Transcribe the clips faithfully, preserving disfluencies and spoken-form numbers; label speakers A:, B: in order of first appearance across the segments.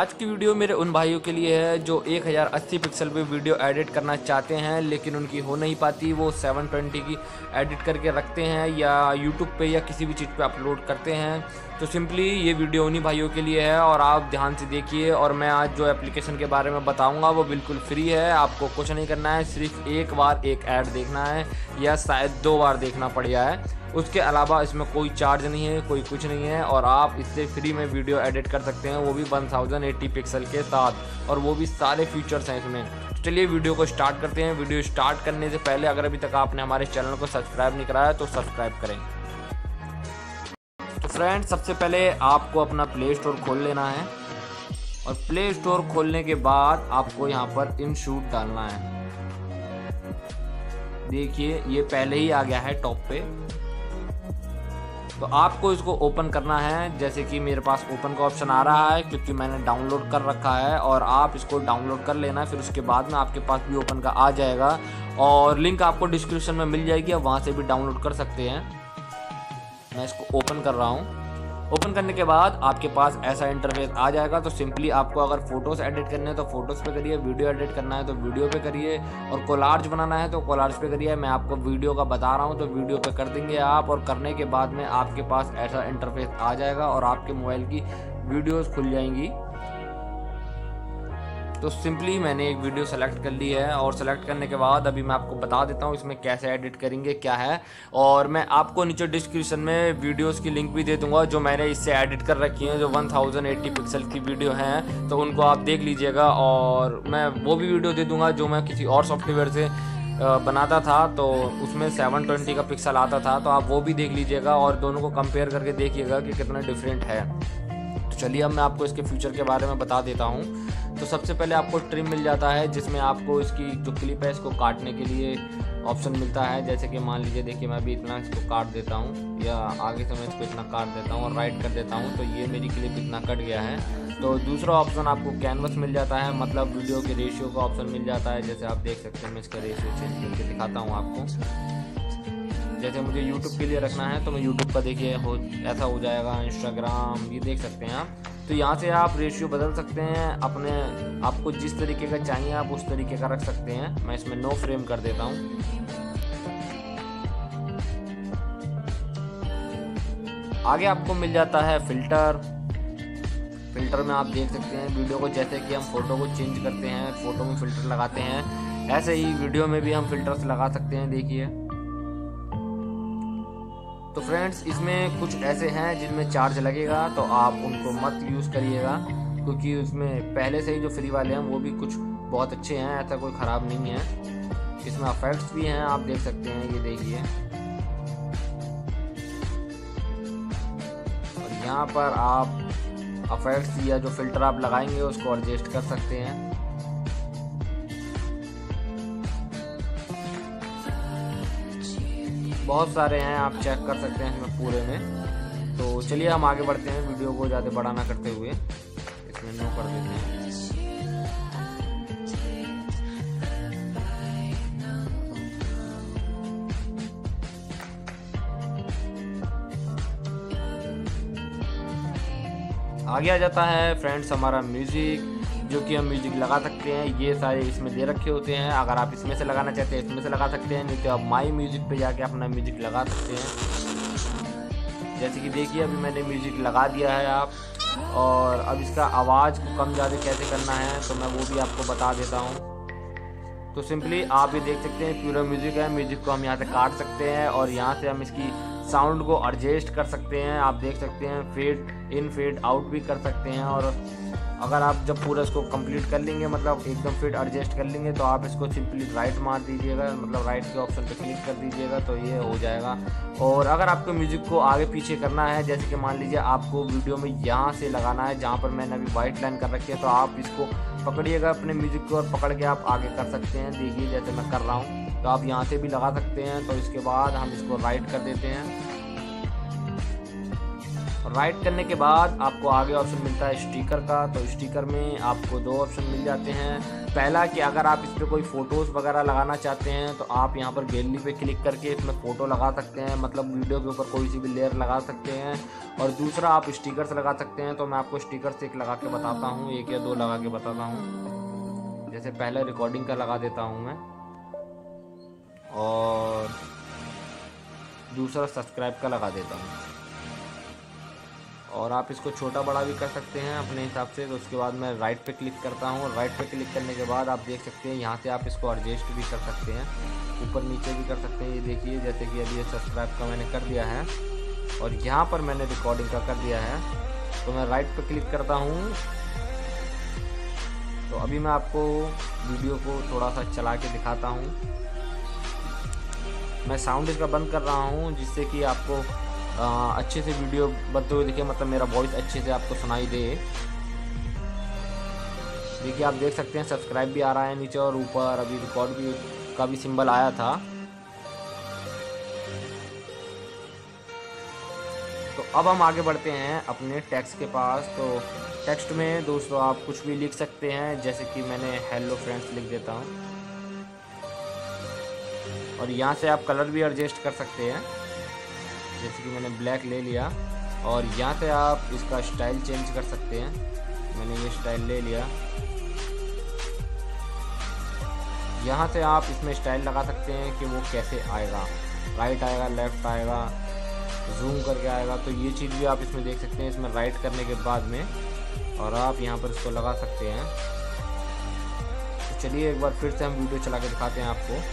A: आज की वीडियो मेरे उन भाइयों के लिए है जो एक हज़ार अस्सी पिक्सल पे वीडियो एडिट करना चाहते हैं लेकिन उनकी हो नहीं पाती। वो सेवन ट्वेंटी की एडिट करके रखते हैं या यूट्यूब पे या किसी भी चीज़ पे अपलोड करते हैं। तो सिंपली ये वीडियो उन्हीं भाइयों के लिए है और आप ध्यान से देखिए। और मैं आज जो एप्लीकेशन के बारे में बताऊंगा वो बिल्कुल फ्री है, आपको कुछ नहीं करना है, सिर्फ एक बार एक ऐड देखना है या शायद दो बार देखना पड़ेगा है। उसके अलावा इसमें कोई चार्ज नहीं है, कोई कुछ नहीं है और आप इससे फ्री में वीडियो एडिट कर सकते हैं, वो भी वन थाउजेंड एटी पिक्सल के साथ, और वो भी सारे फीचर्स हैं इसमें। तो चलिए वीडियो को स्टार्ट करते हैं। वीडियो स्टार्ट करने से पहले अगर अभी तक आपने हमारे चैनल को सब्सक्राइब नहीं कराया तो सब्सक्राइब करें। तो फ्रेंड्स, सबसे पहले आपको अपना प्ले स्टोर खोल लेना है और प्ले स्टोर खोलने के बाद आपको यहाँ पर इनशूट डालना है। देखिए ये पहले ही आ गया है टॉप पे। तो आपको इसको ओपन करना है, जैसे कि मेरे पास ओपन का ऑप्शन आ रहा है क्योंकि मैंने डाउनलोड कर रखा है, और आप इसको डाउनलोड कर लेना। फिर उसके बाद में आपके पास भी ओपन का आ जाएगा और लिंक आपको डिस्क्रिप्शन में मिल जाएगी, आप वहाँ से भी डाउनलोड कर सकते हैं। मैं इसको ओपन कर रहा हूँ। ओपन करने के बाद आपके पास ऐसा इंटरफेस आ जाएगा। तो सिंपली आपको अगर फोटोज़ एडिट करने हैं तो फोटोज़ पे करिए, वीडियो एडिट करना है तो वीडियो पे करिए, और कोलार्ज बनाना है तो कोलार्ज पे करिए। मैं आपको वीडियो का बता रहा हूँ तो वीडियो पे कर देंगे आप, और करने के बाद में आपके पास ऐसा इंटरफेस आ जाएगा और आपके मोबाइल की वीडियोज़ खुल जाएंगी। तो सिंपली मैंने एक वीडियो सेलेक्ट कर ली है और सेलेक्ट करने के बाद अभी मैं आपको बता देता हूँ इसमें कैसे एडिट करेंगे क्या है। और मैं आपको नीचे डिस्क्रिप्शन में वीडियोस की लिंक भी दे दूंगा जो मैंने इससे एडिट कर रखी हैं, जो वन थाउजेंड एटी पिक्सल की वीडियो हैं, तो उनको आप देख लीजिएगा। और मैं वो भी वीडियो दे दूँगा जो मैं किसी और सॉफ्टवेयर से बनाता था तो उसमें सेवन ट्वेंटी का पिक्सल आता था, तो आप वो भी देख लीजिएगा और दोनों को कंपेयर करके देखिएगा कि कितना डिफरेंट है। तो चलिए अब मैं आपको इसके फीचर के बारे में बता देता हूँ। तो सबसे पहले आपको ट्रिम मिल जाता है जिसमें आपको इसकी जो क्लिप है इसको काटने के लिए ऑप्शन मिलता है। जैसे कि मान लीजिए, देखिए मैं अभी इतना इसको काट देता हूँ या आगे से मैं इसको इतना काट देता हूँ और राइट कर देता हूँ, तो ये मेरी क्लिप इतना कट गया है। तो दूसरा ऑप्शन आपको कैनवस मिल जाता है, मतलब वीडियो के रेशियो का ऑप्शन मिल जाता है। जैसे आप देख सकते हैं, मैं इसका रेशियो चेंज करके दिखाता हूँ आपको। जैसे मुझे यूट्यूब के लिए रखना है तो मैं यूट्यूब का देखिए हो ऐसा हो जाएगा, इंस्टाग्राम ये देख सकते हैं आप। तो यहाँ से आप रेशियो बदल सकते हैं, अपने आपको जिस तरीके का चाहिए आप उस तरीके का रख सकते हैं। मैं इसमें नो फ्रेम कर देता हूँ। आगे आपको मिल जाता है फिल्टर। फिल्टर में आप देख सकते हैं वीडियो को, जैसे कि हम फोटो को चेंज करते हैं, फोटो में फिल्टर लगाते हैं, ऐसे ही वीडियो में भी हम फिल्टर्स लगा सकते हैं। देखिए तो फ्रेंड्स, इसमें कुछ ऐसे हैं जिनमें चार्ज लगेगा तो आप उनको मत यूज़ करिएगा, क्योंकि उसमें पहले से ही जो फ्री वाले हैं वो भी कुछ बहुत अच्छे हैं, ऐसा कोई ख़राब नहीं है। इसमें इफेक्ट्स भी हैं, आप देख सकते हैं, ये देखिए। और यहाँ पर आप इफेक्ट्स या जो फिल्टर आप लगाएंगे उसको एडजस्ट कर सकते हैं। बहुत सारे हैं, आप चेक कर सकते हैं इसमें पूरे में। तो चलिए हम आगे बढ़ते हैं, वीडियो को ज़्यादा बड़ा ना करते हुए इसमें नो कर देते हैं। आगे आ जाता है फ्रेंड्स हमारा म्यूज़िक, जो कि हम म्यूज़िक लगा सकते हैं। ये सारे इसमें दे रखे होते हैं, अगर आप इसमें से लगाना चाहते हैं इसमें से लगा सकते हैं, नहीं तो आप माई म्यूज़िक पे जाके अपना म्यूज़िक लगा सकते हैं। जैसे कि देखिए अभी मैंने म्यूज़िक लगा दिया है आप, और अब इसका आवाज़ को कम ज़्यादा कैसे करना है तो मैं वो भी आपको बता देता हूँ। तो सिंपली आप ये देख सकते हैं पूरा म्यूज़िक है, म्यूज़िक को हम यहाँ से काट सकते हैं और यहाँ से हम इसकी साउंड को एडजस्ट कर सकते हैं। आप देख सकते हैं फेड इन फेड आउट भी कर सकते हैं, और अगर आप जब पूरा इसको कंप्लीट कर लेंगे, मतलब एकदम फिट एडजस्ट कर लेंगे, तो आप इसको सिंपली राइट मार दीजिएगा, मतलब राइट के ऑप्शन पे क्लिक कर दीजिएगा तो ये हो जाएगा। और अगर आपको म्यूज़िक को आगे पीछे करना है, जैसे कि मान लीजिए आपको वीडियो में यहाँ से लगाना है जहाँ पर मैंने अभी वाइट लाइन कर रखी है, तो आप इसको पकड़िएगा अपने म्यूज़िक को और पकड़ के आप आगे कर सकते हैं। देखिए जैसे मैं कर रहा हूँ, तो आप यहाँ से भी लगा सकते हैं। तो इसके बाद हम इसको राइट कर देते हैं। राइट करने के बाद आपको आगे ऑप्शन मिलता है स्टिकर का। तो स्टिकर में आपको दो ऑप्शन मिल जाते हैं। पहला कि अगर आप इस पर कोई फ़ोटोज़ वगैरह लगाना चाहते हैं तो आप यहाँ पर गैलरी पे क्लिक करके इसमें फ़ोटो लगा सकते हैं, मतलब वीडियो के ऊपर कोई सी भी लेयर लगा सकते हैं। और दूसरा आप स्टिकर्स लगा सकते हैं। तो मैं आपको स्टिकर्स एक लगा के बताता हूँ, एक या दो लगा के बताता हूँ। जैसे पहले रिकॉर्डिंग का लगा देता हूँ मैं, और दूसरा सब्सक्राइब का लगा देता हूँ। और आप इसको छोटा बड़ा भी कर सकते हैं अपने हिसाब से। तो उसके बाद मैं राइट पे क्लिक करता हूँ। राइट पे क्लिक करने के बाद आप देख सकते हैं यहाँ से आप इसको एडजस्ट भी कर सकते हैं, ऊपर नीचे भी कर सकते हैं। ये देखिए जैसे कि अभी ये सब्सक्राइब का मैंने कर दिया है और यहाँ पर मैंने रिकॉर्डिंग का कर दिया है। तो मैं राइट पे क्लिक करता हूँ। तो अभी मैं आपको वीडियो को थोड़ा सा चला के दिखाता हूँ। मैं साउंड इसका बंद कर रहा हूँ जिससे कि आपको आ, अच्छे से वीडियो बनते हुए दिखे, मतलब मेरा वॉइस अच्छे से आपको सुनाई दे। देखिए आप देख सकते हैं सब्सक्राइब भी आ रहा है नीचे और ऊपर अभी रिकॉर्ड भी का भी सिंबल आया था। तो अब हम आगे बढ़ते हैं अपने टेक्स्ट के पास। तो टेक्स्ट में दोस्तों आप कुछ भी लिख सकते हैं, जैसे कि मैंने हेलो फ्रेंड्स लिख देता हूँ। और यहाँ से आप कलर भी एडजस्ट कर सकते हैं, जैसे कि मैंने ब्लैक ले लिया। और यहाँ से आप इसका स्टाइल चेंज कर सकते हैं। मैंने ये स्टाइल ले लिया। यहाँ से आप इसमें स्टाइल लगा सकते हैं कि वो कैसे आएगा, राइट आएगा, लेफ़्ट आएगा, जूम करके आएगा। तो ये चीज़ भी आप इसमें देख सकते हैं, इसमें राइट करने के बाद में। और आप यहाँ पर इसको लगा सकते हैं। तो चलिए एक बार फिर से हम वीडियो चला के दिखाते हैं आपको।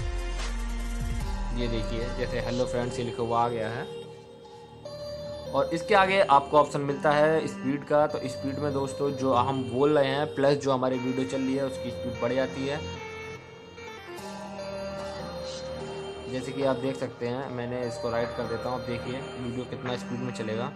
A: ये देखिए जैसे हेलो फ्रेंड्स ये लिखा हुआ आ गया है। और इसके आगे आपको ऑप्शन मिलता है स्पीड का। तो स्पीड में दोस्तों जो हम बोल रहे हैं प्लस जो हमारी वीडियो चल रही है उसकी स्पीड बढ़ जाती है। जैसे कि आप देख सकते हैं, मैंने इसको राइट कर देता हूँ। अब देखिए वीडियो कितना स्पीड में चलेगा।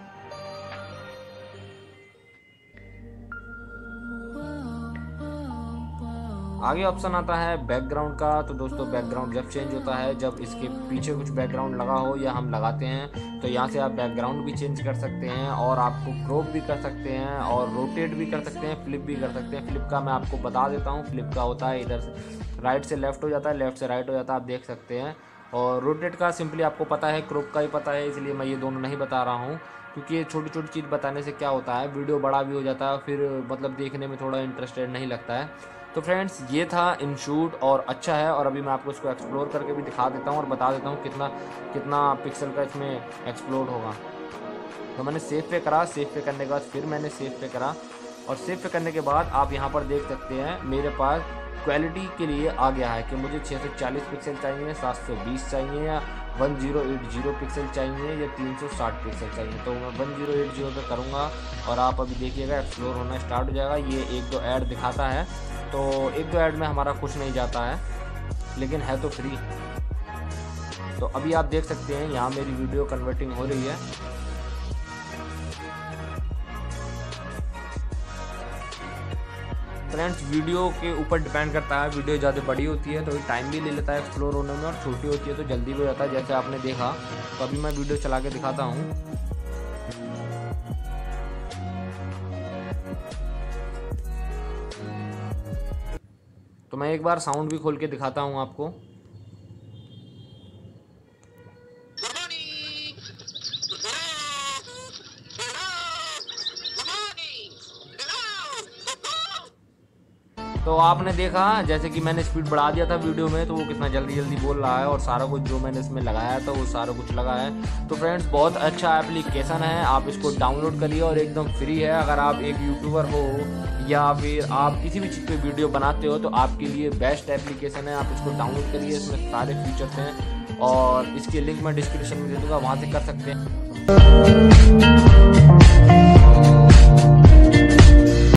A: आगे ऑप्शन आता है बैकग्राउंड का। तो दोस्तों बैकग्राउंड जब चेंज होता है, जब इसके पीछे कुछ बैकग्राउंड लगा हो या हम लगाते हैं, तो यहाँ से आप बैकग्राउंड भी चेंज कर सकते हैं। और आपको क्रॉप भी कर सकते हैं और रोटेट भी कर सकते हैं, फ्लिप भी कर सकते हैं। फ्लिप का मैं आपको बता देता हूँ। फ्लिप का होता है इधर से राइट से लेफ़्ट हो जाता है, लेफ़्ट से राइट हो जाता है, आप देख सकते हैं। और रोटेट का सिंपली आपको पता है, क्रॉप का ही पता है, इसलिए मैं ये दोनों नहीं बता रहा हूँ। क्योंकि ये छोटी छोटी चीज़ बताने से क्या होता है, वीडियो बड़ा भी हो जाता है, फिर मतलब देखने में थोड़ा इंटरेस्टेड नहीं लगता है। तो फ्रेंड्स ये था इनशूट और अच्छा है। और अभी मैं आपको इसको एक्सप्लोर करके भी दिखा देता हूँ और बता देता हूँ कितना कितना पिक्सल का इसमें एक्सप्लोर होगा। तो मैंने सेव पे करा। सेव पे करने के बाद फिर मैंने सेव पे करा। और सेव पे करने के बाद आप यहाँ पर देख सकते हैं मेरे पास क्वालिटी के लिए आ गया है कि मुझे छः सौ चालीस पिक्सल चाहिए, सात सौ बीस चाहिए, या one zero eight zero pixel चाहिए, या तीन सौ साठ पिक्सल चाहिए। तो मैं वन ज़ीरो एट ज़ीरो पे करूँगा और आप अभी देखिएगा एक्सप्लोर होना स्टार्ट हो जाएगा। ये एक दो ऐड दिखाता है, तो एक दो ऐड में हमारा कुछ नहीं जाता है, लेकिन है तो फ्री। तो अभी आप देख सकते हैं यहाँ मेरी वीडियो कन्वर्टिंग हो रही है। फ्रेंड्स वीडियो के ऊपर डिपेंड करता है, वीडियो ज़्यादा बड़ी होती है तो टाइम भी ले लेता है एक्सप्लोर होने में, और छोटी होती है तो जल्दी भी हो जाता है, जैसे आपने देखा। तो अभी मैं वीडियो चला के दिखाता हूँ। तो मैं एक बार साउंड भी खोल के दिखाता हूँ आपको। तो आपने देखा जैसे कि मैंने स्पीड बढ़ा दिया था वीडियो में, तो वो कितना जल्दी जल्दी बोल रहा है, और सारा कुछ जो मैंने इसमें लगाया था वो सारा कुछ लगा है। तो फ्रेंड्स बहुत अच्छा एप्लीकेशन है, आप इसको डाउनलोड करिए और एकदम फ्री है। अगर आप एक यूट्यूबर हो या फिर आप किसी भी चीज़ पे वीडियो बनाते हो तो आपके लिए बेस्ट एप्लीकेशन है। आप इसको डाउनलोड करिए, इसमें सारे फीचर्स हैं और इसके लिंक मैं डिस्क्रिप्शन में दे दूँगा, वहाँ से कर सकते हैं।